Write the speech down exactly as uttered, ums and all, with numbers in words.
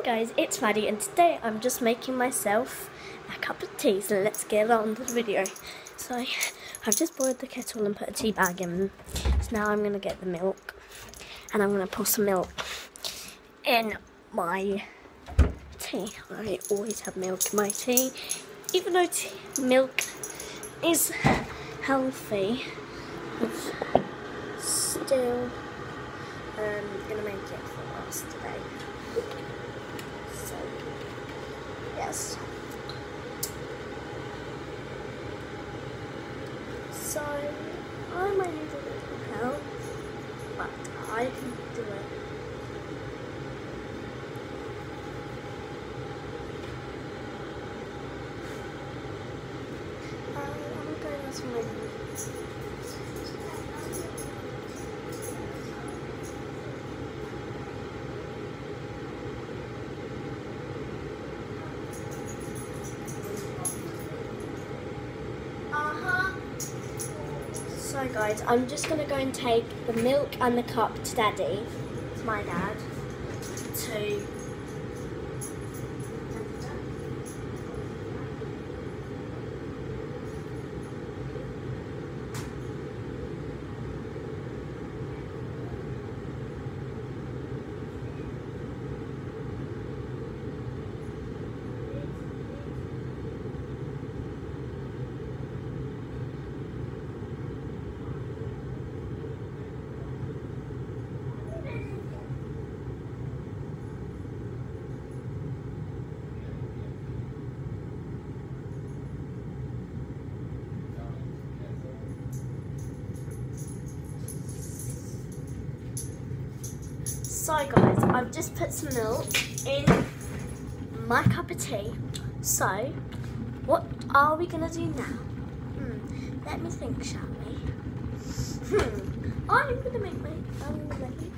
guys, it's Maddie and today I'm just making myself a cup of tea, so let's get on to the video. So I've just boiled the kettle and put a tea bag in, so now I'm going to get the milk and I'm going to pour some milk in my tea. I always have milk in my tea, even though tea, milk is healthy, it's still um, going to make it for us today. So, yes. So, I might need a little help, but I can do it. Um, I'm going to ask my hands. So guys, I'm just going to go and take the milk and the cup to Daddy, to my dad, to So guys, I've just put some milk in my cup of tea. So, what are we going to do now? Hmm, let me think, shall we? Hmm, I'm going to make my, I'm going to make